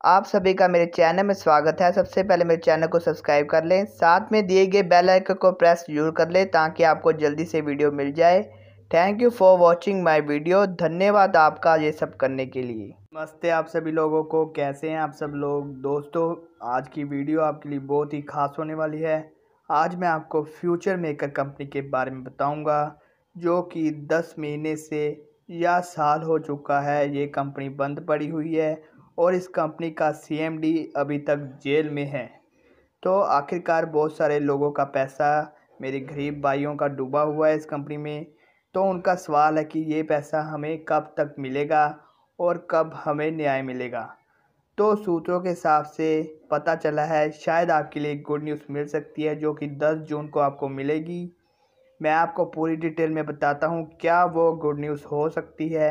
आप सभी का मेरे चैनल में स्वागत है। सबसे पहले मेरे चैनल को सब्सक्राइब कर लें, साथ में दिए गए बेल आइकन को प्रेस जरूर कर लें ताकि आपको जल्दी से वीडियो मिल जाए। Thank you for watching my video. धन्यवाद आपका ये सब करने के लिए। नमस्ते आप सभी लोगों को, कैसे हैं आप सब लोग। दोस्तों, आज की वीडियो आपके लिए बहुत ही खास होने वाली है। आज मैं आपको फ्यूचर मेकर कंपनी के बारे में बताऊँगा, जो कि 10 महीने से या साल हो चुका है ये कंपनी बंद पड़ी हुई है और इस कंपनी का CMD अभी तक जेल में है। तो आखिरकार बहुत सारे लोगों का पैसा, मेरे गरीब भाइयों का डूबा हुआ है इस कंपनी में। तो उनका सवाल है कि ये पैसा हमें कब तक मिलेगा और कब हमें न्याय मिलेगा। तो सूत्रों के हिसाब से पता चला है शायद आपके लिए गुड न्यूज़ मिल सकती है, जो कि 10 जून को आपको मिलेगी। मैं आपको पूरी डिटेल में बताता हूँ क्या वो गुड न्यूज़ हो सकती है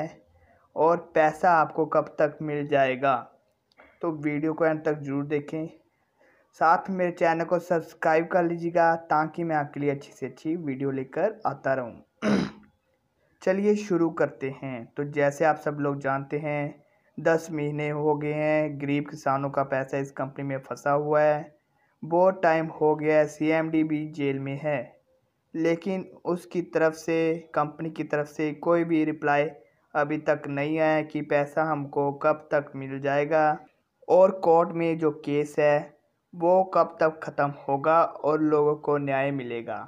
और पैसा आपको कब तक मिल जाएगा। तो वीडियो को अंत तक ज़रूर देखें, साथ में मेरे चैनल को सब्सक्राइब कर लीजिएगा ताकि मैं आपके लिए अच्छी से अच्छी वीडियो लेकर आता रहूं। चलिए शुरू करते हैं। तो जैसे आप सब लोग जानते हैं, 10 महीने हो गए हैं गरीब किसानों का पैसा इस कंपनी में फंसा हुआ है। बहुत टाइम हो गया है, CMD भी जेल में है, लेकिन उसकी तरफ से, कंपनी की तरफ से कोई भी रिप्लाई अभी तक नहीं आया कि पैसा हमको कब तक मिल जाएगा और कोर्ट में जो केस है वो कब तक ख़त्म होगा और लोगों को न्याय मिलेगा।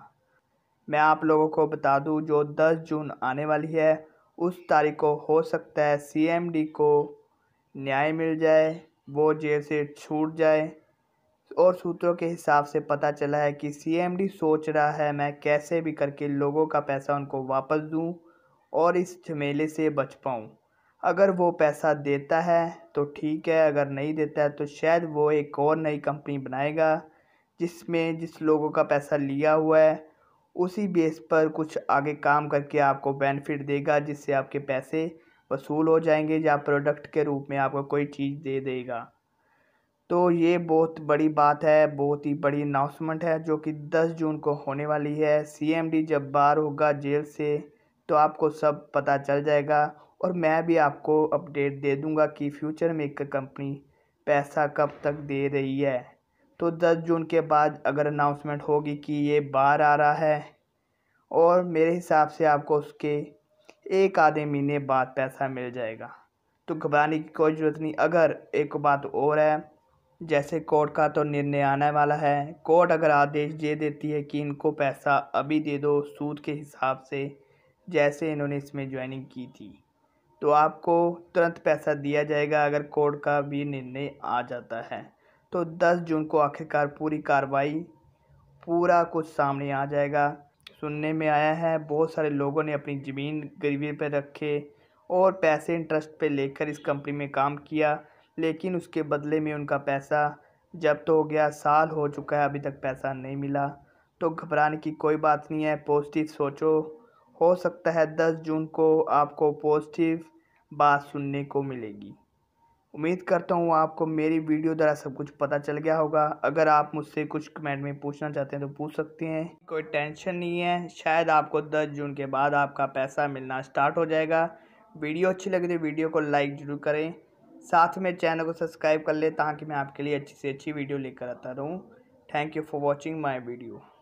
मैं आप लोगों को बता दूं, जो 10 जून आने वाली है उस तारीख को हो सकता है CMD को न्याय मिल जाए, वो जेल से छूट जाए। और सूत्रों के हिसाब से पता चला है कि CMD सोच रहा है मैं कैसे भी करके लोगों का पैसा उनको वापस दूं और इस झमेले से बच पाऊं। अगर वो पैसा देता है तो ठीक है, अगर नहीं देता है तो शायद वो एक और नई कंपनी बनाएगा जिसमें जिस लोगों का पैसा लिया हुआ है उसी बेस पर कुछ आगे काम करके आपको बेनिफिट देगा, जिससे आपके पैसे वसूल हो जाएंगे या प्रोडक्ट के रूप में आपको कोई चीज़ दे देगा। तो ये बहुत बड़ी बात है, बहुत ही बड़ी अनाउंसमेंट है जो कि 10 जून को होने वाली है। CMD जब बाहर होगा जेल से तो आपको सब पता चल जाएगा और मैं भी आपको अपडेट दे दूंगा कि फ्यूचर मेकर कंपनी पैसा कब तक दे रही है। तो 10 जून के बाद अगर अनाउंसमेंट होगी कि ये बाहर आ रहा है, और मेरे हिसाब से आपको उसके एक आधे महीने बाद पैसा मिल जाएगा। तो घबराने की कोई ज़रूरत नहीं। अगर एक बात और है, जैसे कोर्ट का तो निर्णय आने वाला है। कोर्ट अगर आदेश दे देती है कि इनको पैसा अभी दे दो सूद के हिसाब से, जैसे इन्होंने इसमें ज्वाइनिंग की थी, तो आपको तुरंत पैसा दिया जाएगा अगर कोर्ट का भी निर्णय आ जाता है। तो 10 जून को आखिरकार पूरी कार्रवाई, पूरा कुछ सामने आ जाएगा। सुनने में आया है बहुत सारे लोगों ने अपनी ज़मीन गिरवी पर रखे और पैसे इंटरेस्ट पे लेकर इस कंपनी में काम किया, लेकिन उसके बदले में उनका पैसा जब्त हो गया। साल हो चुका है, अभी तक पैसा नहीं मिला। तो घबराने की कोई बात नहीं है, पॉजिटिव सोचो। हो सकता है 10 जून को आपको पॉजिटिव बात सुनने को मिलेगी। उम्मीद करता हूँ आपको मेरी वीडियो द्वारा सब कुछ पता चल गया होगा। अगर आप मुझसे कुछ कमेंट में पूछना चाहते हैं तो पूछ सकते हैं, कोई टेंशन नहीं है। शायद आपको 10 जून के बाद आपका पैसा मिलना स्टार्ट हो जाएगा। वीडियो अच्छी लगी तो वीडियो को लाइक ज़रूर करें, साथ में चैनल को सब्सक्राइब कर लें ताकि मैं आपके लिए अच्छी से अच्छी वीडियो लेकर आता रहूँ। Thank you for watching my video.